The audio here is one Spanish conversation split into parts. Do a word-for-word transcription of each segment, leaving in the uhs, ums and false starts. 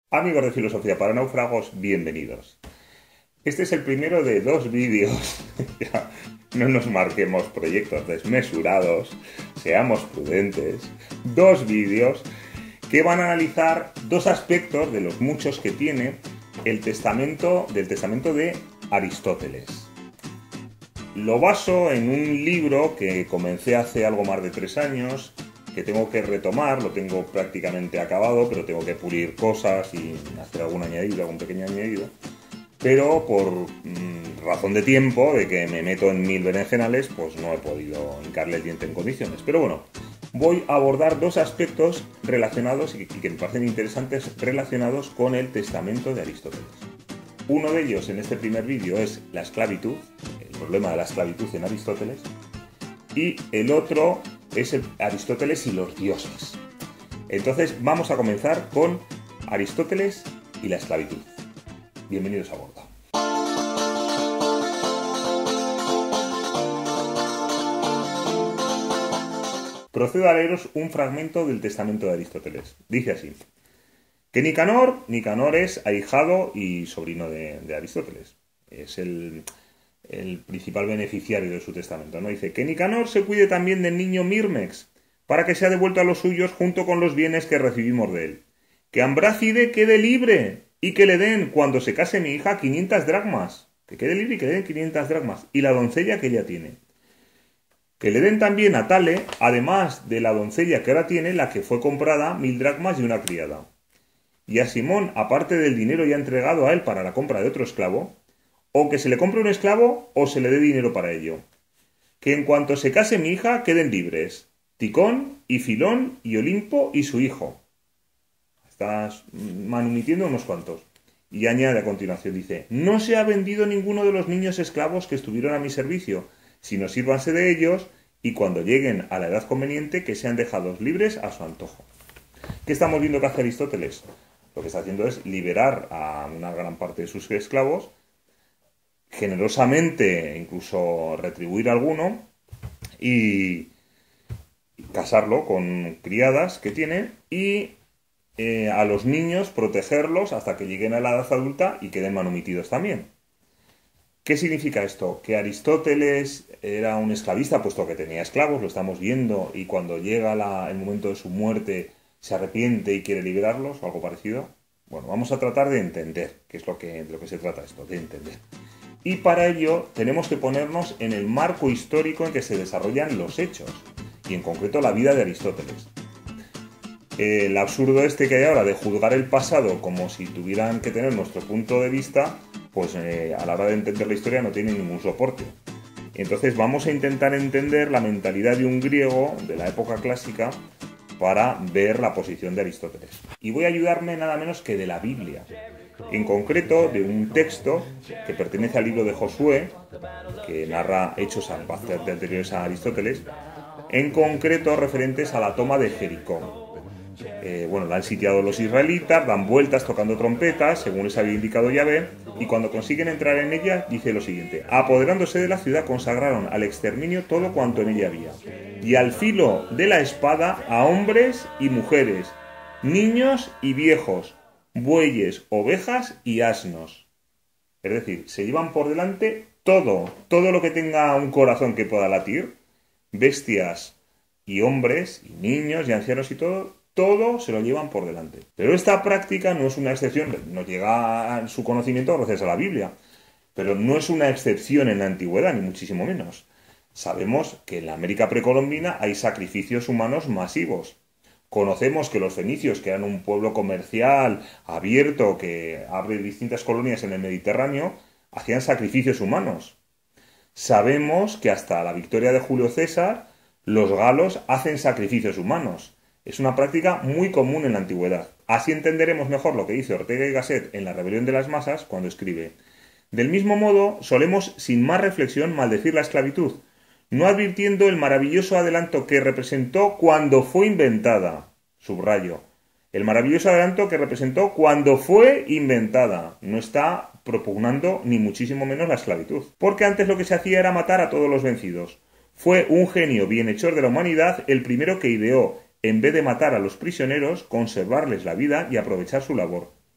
Amigos de Filosofía para Náufragos, bienvenidos. Este es el primero de dos vídeos. Ya, no nos marquemos proyectos desmesurados, seamos prudentes. Dos vídeos que van a analizar dos aspectos de los muchos que tiene el testamento del testamento de Aristóteles. Lo baso en un libro que comencé hace algo más de tres años, que tengo que retomar, lo tengo prácticamente acabado, pero tengo que pulir cosas y hacer algún añadido, algún pequeño añadido. Pero por mmm, razón de tiempo, de que me meto en mil berenjenales, pues no he podido hincarle el diente en condiciones. Pero bueno, voy a abordar dos aspectos relacionados y que me parecen interesantes relacionados con el testamento de Aristóteles. Uno de ellos en este primer vídeo es la esclavitud, el problema de la esclavitud en Aristóteles, y el otro es el Aristóteles y los dioses. Entonces vamos a comenzar con Aristóteles y la esclavitud. Bienvenidos a bordo. Procedo a leeros un fragmento del testamento de Aristóteles. Dice así: que Nicanor, Nicanor es ahijado y sobrino de, de Aristóteles. Es el... el principal beneficiario de su testamento, ¿no? Dice que Nicanor se cuide también del niño Mirmex, para que sea devuelto a los suyos junto con los bienes que recibimos de él. Que Ambrácide quede libre y que le den, cuando se case mi hija, quinientas dracmas. Que quede libre y que le den quinientas dracmas. Y la doncella que ella tiene. Que le den también a Tale, además de la doncella que ahora tiene, la que fue comprada, mil dracmas y una criada. Y a Simón, aparte del dinero ya entregado a él para la compra de otro esclavo, o que se le compre un esclavo o se le dé dinero para ello. Que en cuanto se case mi hija queden libres Ticón y Filón y Olimpo y su hijo. Estás manumitiendo unos cuantos. Y añade a continuación, dice: no se ha vendido ninguno de los niños esclavos que estuvieron a mi servicio, sino sírvanse de ellos y cuando lleguen a la edad conveniente que sean dejados libres a su antojo. ¿Qué estamos viendo que hace Aristóteles? Lo que está haciendo es liberar a una gran parte de sus esclavos, generosamente incluso retribuir a alguno y casarlo con criadas que tiene y eh, a los niños protegerlos hasta que lleguen a la edad adulta y queden manumitidos también. ¿Qué significa esto? Que Aristóteles era un esclavista puesto que tenía esclavos, lo estamos viendo, y cuando llega la, el momento de su muerte se arrepiente y quiere liberarlos o algo parecido. Bueno, vamos a tratar de entender qué es lo que, de lo que se trata esto, de entender. Y para ello tenemos que ponernos en el marco histórico en que se desarrollan los hechos, y en concreto la vida de Aristóteles. El absurdo este que hay ahora de juzgar el pasado como si tuvieran que tener nuestro punto de vista, pues eh, a la hora de entender la historia no tiene ningún soporte. Entonces vamos a intentar entender la mentalidad de un griego de la época clásica para ver la posición de Aristóteles. Y voy a ayudarme nada menos que de la Biblia. En concreto, de un texto que pertenece al libro de Josué, que narra hechos bastante anteriores a Aristóteles, en concreto referentes a la toma de Jericó. Eh, bueno, la han sitiado los israelitas, dan vueltas tocando trompetas, según les había indicado Yahvé, y cuando consiguen entrar en ella, dice lo siguiente: apoderándose de la ciudad, consagraron al exterminio todo cuanto en ella había, y al filo de la espada a hombres y mujeres, niños y viejos, bueyes, ovejas y asnos. Es decir, se llevan por delante todo, todo lo que tenga un corazón que pueda latir, bestias y hombres y niños y ancianos y todo, todo se lo llevan por delante. Pero esta práctica no es una excepción, nos llega a su conocimiento gracias a la Biblia, pero no es una excepción en la antigüedad, ni muchísimo menos. Sabemos que en la América precolombina hay sacrificios humanos masivos. Conocemos que los fenicios, que eran un pueblo comercial abierto que abre distintas colonias en el Mediterráneo, hacían sacrificios humanos. Sabemos que hasta la victoria de Julio César, los galos hacen sacrificios humanos. Es una práctica muy común en la antigüedad. Así entenderemos mejor lo que dice Ortega y Gasset en La rebelión de las masas cuando escribe: del mismo modo, solemos sin más reflexión maldecir la esclavitud, no advirtiendo el maravilloso adelanto que representó cuando fue inventada. Subrayo: el maravilloso adelanto que representó cuando fue inventada. No está propugnando ni muchísimo menos la esclavitud, porque antes lo que se hacía era matar a todos los vencidos. Fue un genio bienhechor de la humanidad el primero que ideó, en vez de matar a los prisioneros, conservarles la vida y aprovechar su labor.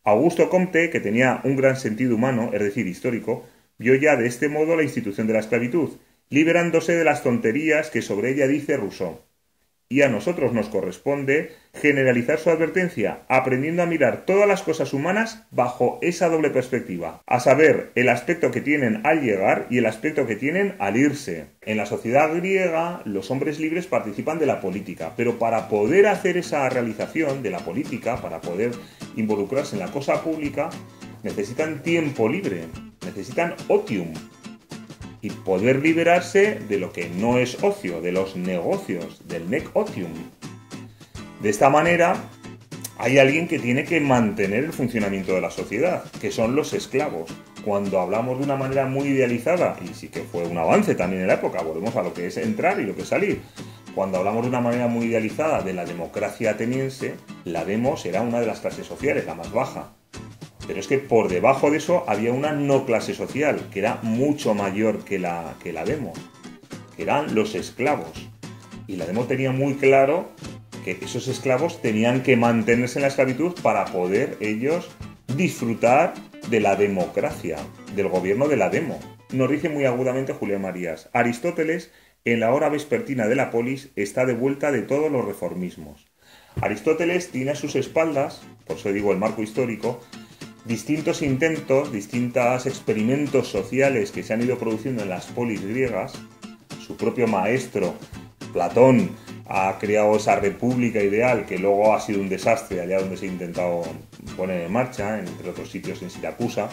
Augusto Comte, que tenía un gran sentido humano, es decir, histórico, vio ya de este modo la institución de la esclavitud, liberándose de las tonterías que sobre ella dice Rousseau. Y a nosotros nos corresponde generalizar su advertencia, aprendiendo a mirar todas las cosas humanas bajo esa doble perspectiva, a saber, el aspecto que tienen al llegar y el aspecto que tienen al irse. En la sociedad griega, los hombres libres participan de la política, pero para poder hacer esa realización de la política, para poder involucrarse en la cosa pública, necesitan tiempo libre, necesitan otium, y poder liberarse de lo que no es ocio, de los negocios, del nec otium. De esta manera, hay alguien que tiene que mantener el funcionamiento de la sociedad, que son los esclavos. Cuando hablamos de una manera muy idealizada, y sí que fue un avance también en la época, volvemos a lo que es entrar y lo que es salir. Cuando hablamos de una manera muy idealizada de la democracia ateniense, la demos era una de las clases sociales, la más baja. Pero es que por debajo de eso había una no clase social, que era mucho mayor que la, que la demos, que eran los esclavos. Y la demos tenía muy claro que esos esclavos tenían que mantenerse en la esclavitud para poder ellos disfrutar de la democracia, del gobierno de la demo. Nos dice muy agudamente Julián Marías: Aristóteles, en la hora vespertina de la polis, está de vuelta de todos los reformismos. Aristóteles tiene a sus espaldas, por eso digo el marco histórico, distintos intentos, distintos experimentos sociales que se han ido produciendo en las polis griegas. Su propio maestro, Platón, ha creado esa república ideal que luego ha sido un desastre allá donde se ha intentado poner en marcha, entre otros sitios en Siracusa.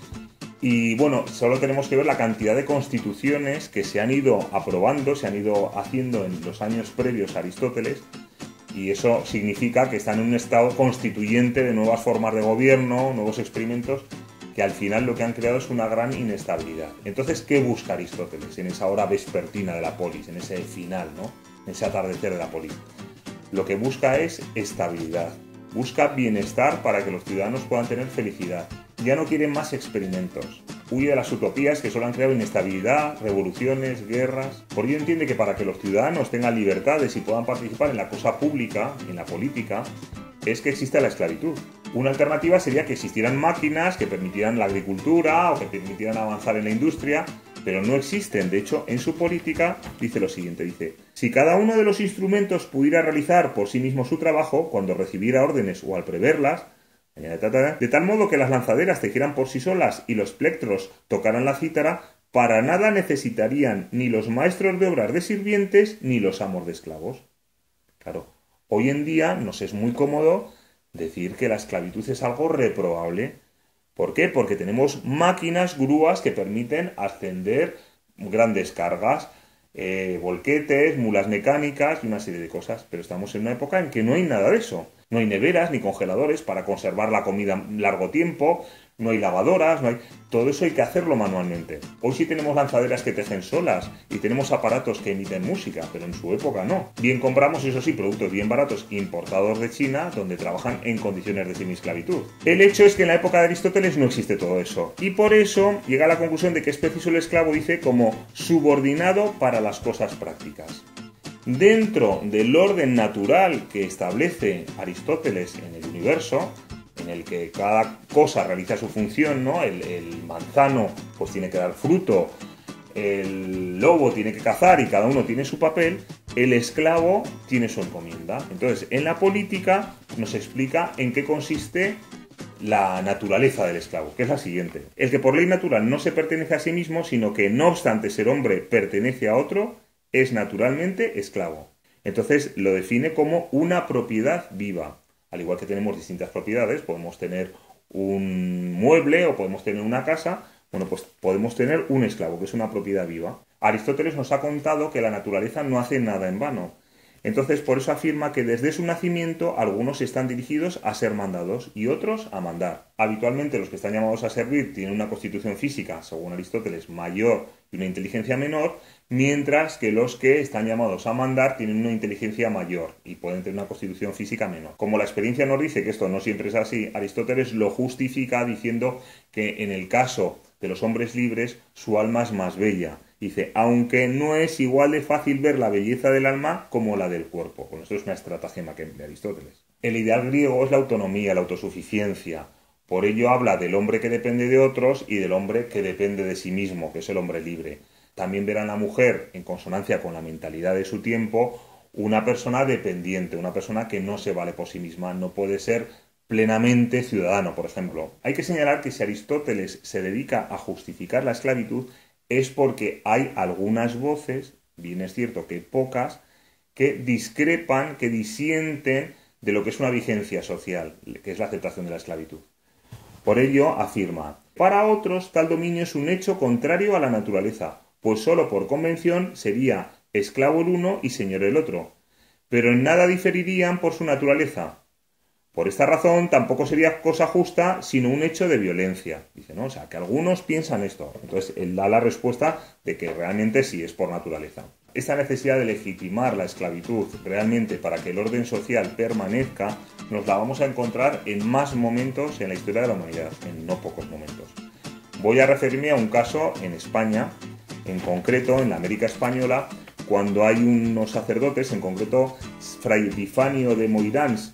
Y bueno, solo tenemos que ver la cantidad de constituciones que se han ido aprobando, se han ido haciendo en los años previos a Aristóteles, y eso significa que están en un estado constituyente de nuevas formas de gobierno, nuevos experimentos, que al final lo que han creado es una gran inestabilidad. Entonces, ¿qué busca Aristóteles en esa hora vespertina de la polis, en ese final, ¿no? En ese atardecer de la polis? Lo que busca es estabilidad, busca bienestar para que los ciudadanos puedan tener felicidad. Ya no quieren más experimentos. Huye de las utopías que solo han creado inestabilidad, revoluciones, guerras. Por ello entiende que para que los ciudadanos tengan libertades y puedan participar en la cosa pública, en la política, es que exista la esclavitud. Una alternativa sería que existieran máquinas que permitieran la agricultura o que permitieran avanzar en la industria, pero no existen. De hecho, en su política dice lo siguiente, dice: si cada uno de los instrumentos pudiera realizar por sí mismo su trabajo, cuando recibiera órdenes o al preverlas, de tal modo que las lanzaderas tejieran por sí solas y los plectros tocaran la cítara, para nada necesitarían ni los maestros de obras de sirvientes ni los amos de esclavos. Claro, hoy en día nos es muy cómodo decir que la esclavitud es algo reprobable. ¿Por qué? Porque tenemos máquinas, grúas que permiten ascender grandes cargas, eh, volquetes, mulas mecánicas y una serie de cosas. Pero estamos en una época en que no hay nada de eso. No hay neveras ni congeladores para conservar la comida largo tiempo, no hay lavadoras, no hay... Todo eso hay que hacerlo manualmente. Hoy sí tenemos lanzaderas que tejen solas y tenemos aparatos que emiten música, pero en su época no. Bien compramos, eso sí, productos bien baratos importados de China, donde trabajan en condiciones de semiesclavitud. El hecho es que en la época de Aristóteles no existe todo eso, y por eso llega a la conclusión de que es preciso el esclavo, dice, como subordinado para las cosas prácticas. Dentro del orden natural que establece Aristóteles en el universo, en el que cada cosa realiza su función, ¿no? El, el manzano pues tiene que dar fruto, el lobo tiene que cazar y cada uno tiene su papel, el esclavo tiene su encomienda. Entonces, en la política nos explica en qué consiste la naturaleza del esclavo, que es la siguiente: el que por ley natural no se pertenece a sí mismo, sino que no obstante ser hombre pertenece a otro, es naturalmente esclavo. Entonces lo define como una propiedad viva. Al igual que tenemos distintas propiedades, podemos tener un mueble o podemos tener una casa, bueno, pues podemos tener un esclavo, que es una propiedad viva. Aristóteles nos ha contado que la naturaleza no hace nada en vano. Entonces, por eso afirma que desde su nacimiento algunos están dirigidos a ser mandados y otros a mandar. Habitualmente los que están llamados a servir tienen una constitución física, según Aristóteles, mayor y una inteligencia menor, mientras que los que están llamados a mandar tienen una inteligencia mayor y pueden tener una constitución física menor. Como la experiencia nos dice que esto no siempre es así, Aristóteles lo justifica diciendo que en el caso de los hombres libres su alma es más bella. Dice, aunque no es igual de fácil ver la belleza del alma como la del cuerpo. Bueno, esto es una estratagema de Aristóteles. El ideal griego es la autonomía, la autosuficiencia. Por ello habla del hombre que depende de otros y del hombre que depende de sí mismo, que es el hombre libre. También verá a la mujer, en consonancia con la mentalidad de su tiempo, una persona dependiente, una persona que no se vale por sí misma, no puede ser plenamente ciudadano, por ejemplo. Hay que señalar que si Aristóteles se dedica a justificar la esclavitud es porque hay algunas voces, bien es cierto que pocas, que discrepan, que disienten de lo que es una vigencia social, que es la aceptación de la esclavitud. Por ello afirma: para otros tal dominio es un hecho contrario a la naturaleza, pues sólo por convención sería esclavo el uno y señor el otro, pero en nada diferirían por su naturaleza. Por esta razón tampoco sería cosa justa, sino un hecho de violencia. Dice, ¿no? O sea, que algunos piensan esto. Entonces, él da la respuesta de que realmente sí es por naturaleza. Esta necesidad de legitimar la esclavitud realmente para que el orden social permanezca, nos la vamos a encontrar en más momentos en la historia de la humanidad, en no pocos momentos. Voy a referirme a un caso en España, en concreto en la América Española, cuando hay unos sacerdotes, en concreto Fray Epifanio de Moirans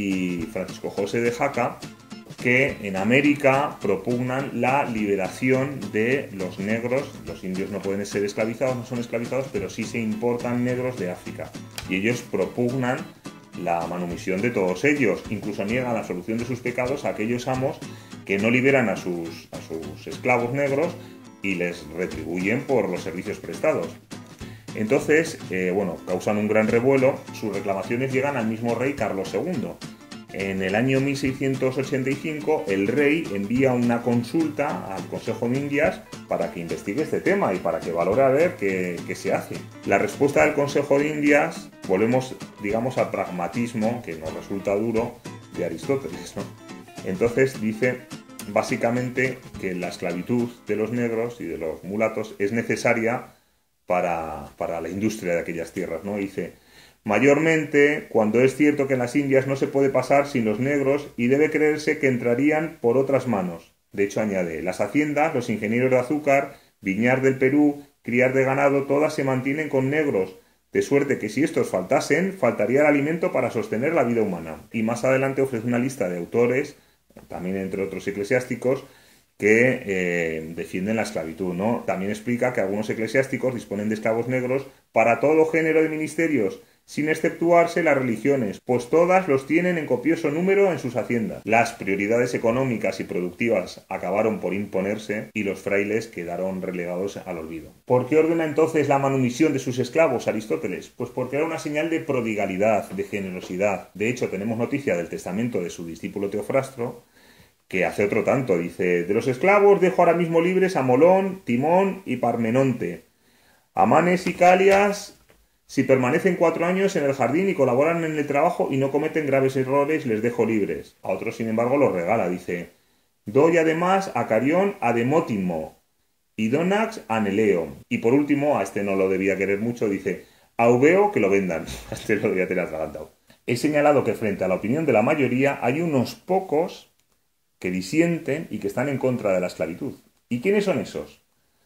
y Francisco José de Jaca, que en América propugnan la liberación de los negros. Los indios no pueden ser esclavizados, no son esclavizados, pero sí se importan negros de África. Y ellos propugnan la manumisión de todos ellos, incluso niegan la solución de sus pecados a aquellos amos que no liberan a sus, a sus esclavos negros y les retribuyen por los servicios prestados. Entonces, eh, bueno, causan un gran revuelo. Sus reclamaciones llegan al mismo rey Carlos segundo. En el año mil seiscientos ochenta y cinco, el rey envía una consulta al Consejo de Indias para que investigue este tema y para que valore a ver qué, qué se hace. La respuesta del Consejo de Indias, volvemos, digamos, al pragmatismo, que nos resulta duro, de Aristóteles, ¿no? Entonces dice, básicamente, que la esclavitud de los negros y de los mulatos es necesaria Para, para la industria de aquellas tierras, ¿no? Dice, mayormente cuando es cierto que en las Indias no se puede pasar sin los negros y debe creerse que entrarían por otras manos. De hecho, añade, las haciendas, los ingenieros de azúcar, viñar del Perú, criar de ganado, todas se mantienen con negros, de suerte que si estos faltasen, faltaría el alimento para sostener la vida humana. Y más adelante ofrece una lista de autores, también entre otros eclesiásticos, que eh, defienden la esclavitud, ¿no? También explica que algunos eclesiásticos disponen de esclavos negros para todo género de ministerios, sin exceptuarse las religiones, pues todas los tienen en copioso número en sus haciendas. Las prioridades económicas y productivas acabaron por imponerse y los frailes quedaron relegados al olvido. ¿Por qué ordena entonces la manumisión de sus esclavos Aristóteles? Pues porque era una señal de prodigalidad, de generosidad. De hecho, tenemos noticia del testamento de su discípulo Teofrastro, que hace otro tanto, dice, de los esclavos dejo ahora mismo libres a Molón, Timón y Parmenonte. A Manes y Calias, si permanecen cuatro años en el jardín y colaboran en el trabajo y no cometen graves errores, les dejo libres. A otros, sin embargo, los regala, dice, doy además a Carión a Demótimo y Donax a Neleo. Y por último, a este no lo debía querer mucho, dice, a Eubeo que lo vendan. A este lo debía tener atragantado. He señalado que frente a la opinión de la mayoría hay unos pocos que disienten y que están en contra de la esclavitud. ¿Y quiénes son esos?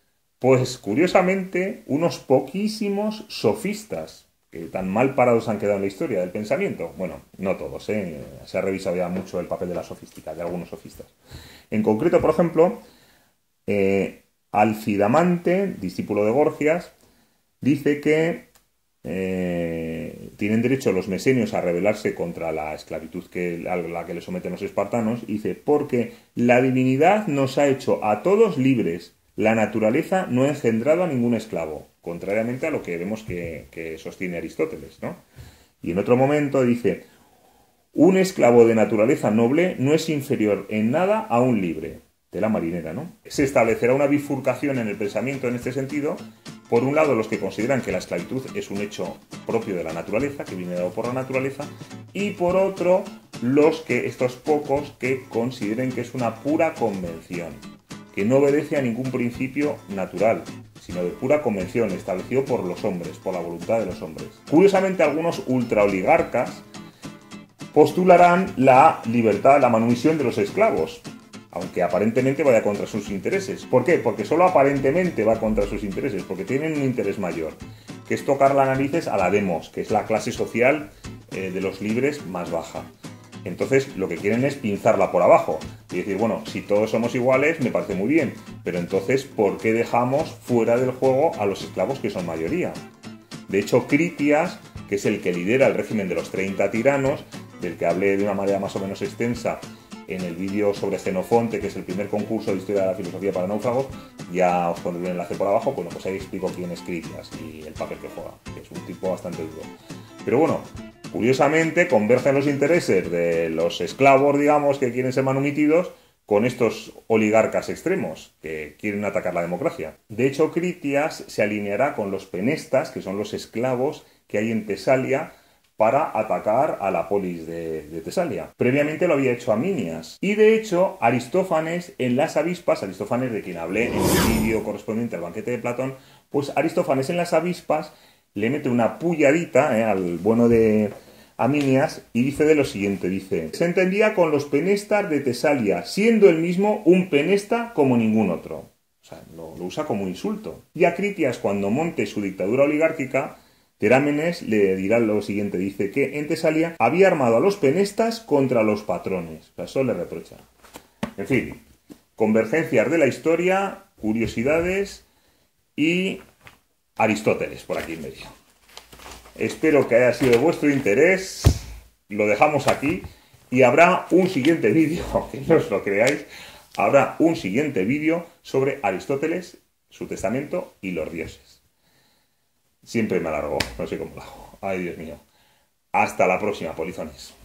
Pues, curiosamente, unos poquísimos sofistas, que tan mal parados han quedado en la historia del pensamiento. Bueno, no todos, ¿eh? Se ha revisado ya mucho el papel de la sofística, de algunos sofistas. En concreto, por ejemplo, eh, Alcidamante, discípulo de Gorgias, dice que Eh, tienen derecho los mesenios a rebelarse contra la esclavitud que, a la que le someten los espartanos, y dice, porque la divinidad nos ha hecho a todos libres, la naturaleza no ha engendrado a ningún esclavo, contrariamente a lo que vemos que, que sostiene Aristóteles, ¿no? Y en otro momento dice, un esclavo de naturaleza noble no es inferior en nada a un libre, de la marinera, ¿no? Se establecerá una bifurcación en el pensamiento en este sentido. Por un lado, los que consideran que la esclavitud es un hecho propio de la naturaleza, que viene dado por la naturaleza, y por otro, los que, estos pocos, que consideren que es una pura convención, que no obedece a ningún principio natural, sino de pura convención, establecido por los hombres, por la voluntad de los hombres. Curiosamente, algunos ultraoligarcas postularán la libertad, la manumisión de los esclavos, aunque aparentemente vaya contra sus intereses. ¿Por qué? Porque solo aparentemente va contra sus intereses, porque tienen un interés mayor, que es tocar las narices a la demos, que es la clase social eh, de los libres más baja. Entonces, lo que quieren es pinzarla por abajo. Y decir, bueno, si todos somos iguales, me parece muy bien, pero entonces, ¿por qué dejamos fuera del juego a los esclavos que son mayoría? De hecho, Critias, que es el que lidera el régimen de los treinta tiranos, del que hablé de una manera más o menos extensa en el vídeo sobre Xenofonte, que es el primer concurso de historia de la filosofía para náufragos, ya os pondré el enlace por abajo. Bueno, pues ahí explico quién es Critias y el papel que juega, que es un tipo bastante duro. Pero bueno, curiosamente convergen los intereses de los esclavos, digamos, que quieren ser manumitidos, con estos oligarcas extremos que quieren atacar la democracia. De hecho, Critias se alineará con los penestas, que son los esclavos que hay en Tesalia, para atacar a la polis de, de Tesalia. Previamente lo había hecho Aminias. Y de hecho, Aristófanes en las avispas, Aristófanes de quien hablé en el vídeo correspondiente al banquete de Platón, pues Aristófanes en las avispas le mete una pulladita eh, al bueno de Aminias y dice de lo siguiente, dice: se entendía con los penestas de Tesalia, siendo el mismo un penesta como ningún otro. O sea, lo, lo usa como insulto. Y a Critias, cuando monte su dictadura oligárquica, Terámenes le dirá lo siguiente, dice que en Tesalia había armado a los penestas contra los patrones. O sea, eso le reprocha. En fin, convergencias de la historia, curiosidades y Aristóteles por aquí en medio. Espero que haya sido de vuestro interés. Lo dejamos aquí y habrá un siguiente vídeo, aunque no os lo creáis, habrá un siguiente vídeo sobre Aristóteles, su testamento y los dioses. Siempre me alargo, no sé cómo lo hago. Ay, Dios mío. Hasta la próxima, polizones.